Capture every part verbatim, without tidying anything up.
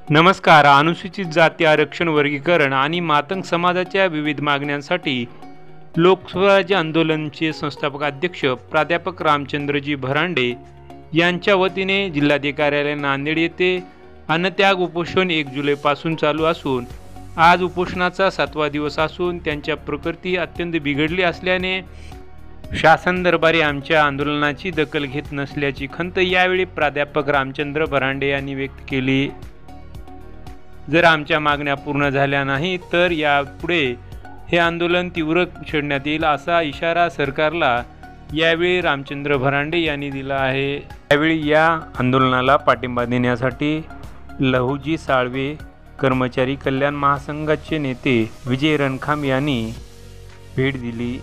नमस्कार. अनुसूचित जाती आरक्षण वर्गीकरण आणि मातंग समाजाच्या विविध मागण्यांसाठी लोकस्वराज्य आंदोलनचे संस्थापक अध्यक्ष प्राध्यापक रामचंद्रजी भरांडे यांच्या वतीने जिल्हाधिकारी नांदेड येथे अन्नत्याग उपोषण एक जुलैपासून चालू असून आज उपोषणाचा सातवा दिवस असून त्यांच्या प्रकृती अत्यंत बिघडली असल्याने शासन दरबारी आमच्या आंदोलनाची दखल घेत नसल्याची खंत यावेळी प्राध्यापक रामचंद्र भरांडे यांनी व्यक्त केली. जर आमच्या मागण्या पूर्ण झाल्या नाही तर यापुढे हे आंदोलन तीव्र छेडण्यात येईल असा इशारा सरकारला यावेळी रामचंद्र भरांडे यांनी दिला आहे. यावेळी या आंदोलनाला पाठिंबा देण्यासाठी लहुजी साळवे कर्मचारी कल्याण महासंघाचे नेते विजय रणखाम यांनी भेट दिली.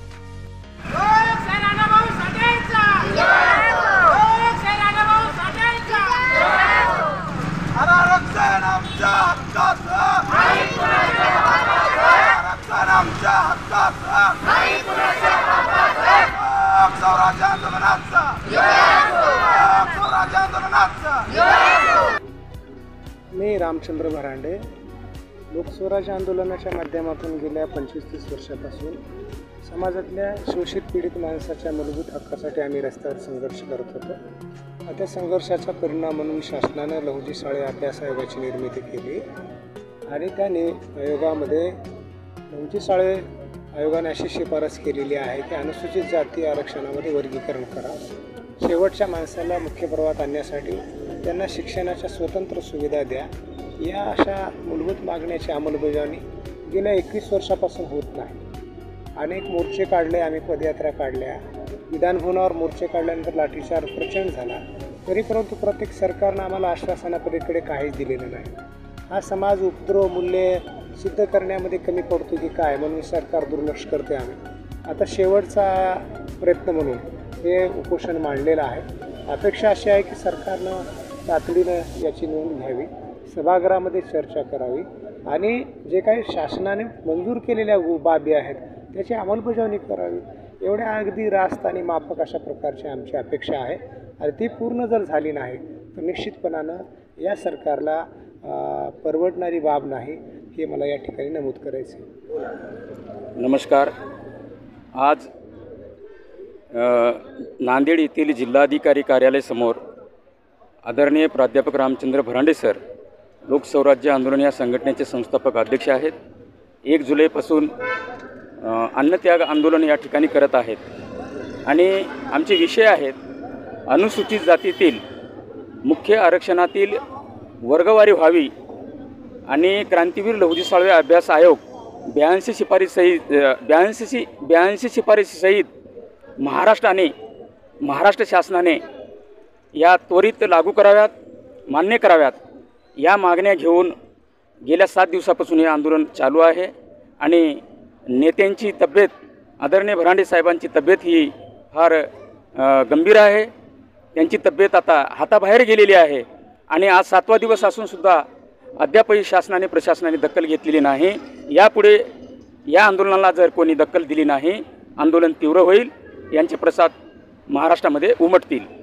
मी रामचंद्र भरांडे लोकस्वराज्य आंदोलनाच्या माध्यमातून गेल्या पंचवीस तीस वर्षापासून समाजातल्या शोषित पीडित माणसाच्या मूलभूत हक्कासाठी आम्ही रस्त्यावर संघर्ष करत होतो. त्या संघर्षाचा परिणाम म्हणून शासनानं लहुजी साळे अभ्यास आयोगाची निर्मिती केली आणि त्याने आयोगामध्ये लहुजी साळे आयोगाने अशी शिफारस केलेली आहे की अनुसूचित जाती आरक्षणामध्ये वर्गीकरण करा. शेवटच्या माणसाला मुख्य प्रवाहात आणण्यासाठी त्यांना शिक्षणाच्या स्वतंत्र सुविधा द्या. या अशा मूलभूत मागण्याची अंमलबजावणी गेल्या एकवीस वर्षापासून होत नाही. अनेक मोर्चे काढले, आम्ही पदयात्रा काढल्या, विधानभवनावर मोर्चे काढल्यानंतर लाठीचार्ज प्रचंड झाला. तरी परंतु प्रत्येक सरकारनं आम्हाला आश्वासनापलीकडे काहीच दिलेलं नाही. हा समाज उपद्रव मूल्ये सिद्ध करण्यामध्ये कमी पडतो की काय म्हणून सरकार दुर्लक्ष करते. आम्ही आता शेवटचा प्रयत्न म्हणून हे उपोषण मांडलेलं आहे. अपेक्षा अशी आहे की सरकारनं तातडीनं याची नोंद घ्यावी, सभागृहामध्ये चर्चा करावी आणि जे काही शासनाने मंजूर केलेल्या बाबी आहेत त्याची अंमलबजावणी करावी. एवढ्या अगदी रास्त आणि माफक अशा प्रकारची आमची अपेक्षा आहे आणि ती पूर्ण जर झाली नाही तर निश्चितपणानं या सरकारला परवडणारी बाब नाही हे मला या ठिकाणी नमूद करायचे. नमस्कार. आज नांदेड येथील जिल्हाधिकारी कार्यालयासमोर आदरणीय प्राध्यापक रामचंद्र भरांडे सर लोकस्वराज्य आंदोलन या संघटनेचे संस्थापक अध्यक्ष आहेत. एक जुलैपासून अन्नत्याग आंदोलन या ठिकाणी करत आहेत आणि आमचे विषय आहेत अनुसूचित जातीतील मुख्य आरक्षणातील वर्गवारी व्हावी आणि क्रांतीवीर लहुजी साळवे अभ्यास आयोग ब्याऐंशी शिफारशीसहित ब्याऐंशी ब्याऐंशी शिफारशीसहित महाराष्ट्राने महाराष्ट्र शासनाने या त्वरित लागू कराव्यात, मान्य कराव्यात. या मागण्या घेऊन गेल्या सात दिवसापासून हे आंदोलन चालू आहे आणि नेत्यांची तब्येत आदरणीय भरांडे साहेबांची तब्येत ही फार गंभीर आहे. त्यांची तब्येत आता हाताबाहेर गेलेली आहे आणि आज सातवा दिवस असूनसुद्धा अद्यापही शासनाने प्रशासनाने दखल घेतलेली नाही. यापुढे या आंदोलनाला जर कोणी दखल दिली नाही आंदोलन तीव्र होईल. यांचे प्रसाद महाराष्ट्रामध्ये उमटतील.